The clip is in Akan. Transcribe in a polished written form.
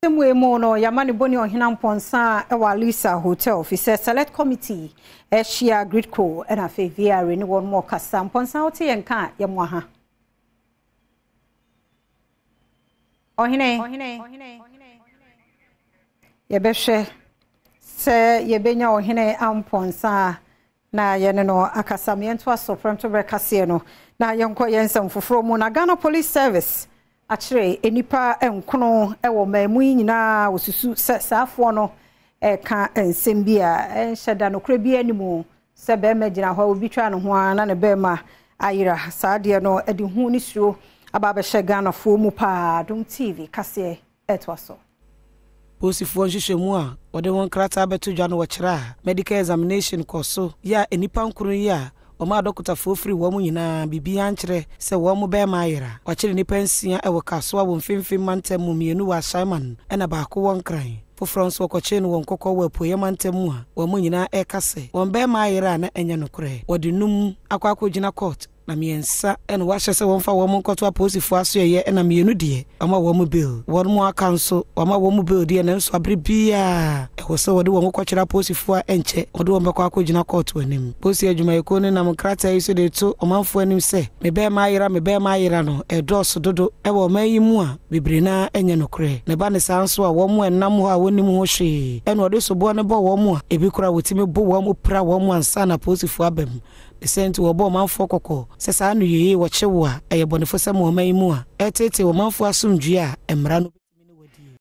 Semwe mono yamani boni ohina mponsa ewa Lisa Hotel officer select committee share gridco ena fe VR ni won mo kasa mponsa oti yenka yemwa ha ohine yebehwe se yebenya ohine amponsa na yene no akasamiento asopranto brekase no na yenko yensam foforo mu na Ghana Police Service achire enipa enkono ewo mamu nyina osusu saafo no ka ensem bia enhyeda no kra bia nimu se be magina ho obi twa no ho na ne be ma ayira saade no edi hu ni suro aba be hye Ghana fo mu pa Adom TV kase etwaso Posifo nhwehwemu a wode won krata beto dwa no wokira medical examination koso ya enipa nkuru ya Oma dokota fofri wo mu nyina bibia nkyere se wo mu be maayira wakire nipa nsia ewo kaso a wo mfimfim mantem mu mienu wa Simon ena ba ko won kran fofro nso koche no won kokko wa poye mantem mu a wo mu nyina ekase won be maayira na enya nokore wode num akwakogina court na miensa ena wa hyese won fa wo mu nkoto aposifo aso ye ena mienu de ama wo mu bill won mu akanso ama wo mu bill de na nso abre bia ewo se wode won kokira aposifo a enche wode won be kwakogina court wanim posi adwuma yeko ne na mkrata yiso de to omanfo anim se me be maayira no edoso dodo ewo mayi mu a bibre na enya nokre ne ba ne sanso a wo mu enam ho a wonim ho hwe ena wode so bo ne bo wo mu a ebi kura wotimi bo wo mu pra wo mu ansa na aposifo abam senti wo bo manfo kokko se sa anu yeye wo chewo a eye bonefo se mo mayi mu a etete wo manfo asumdue a emra no